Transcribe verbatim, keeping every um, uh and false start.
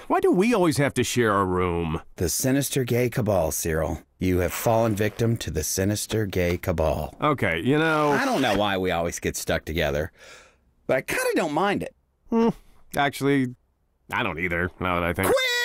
Why do we always have to share a room? The Sinister Gay Cabal, Cyril. You have fallen victim to the Sinister Gay Cabal. Okay, you know... I don't know why we always get stuck together, but I kind of don't mind it. Hmm, actually, I don't either, now that I think... Quit!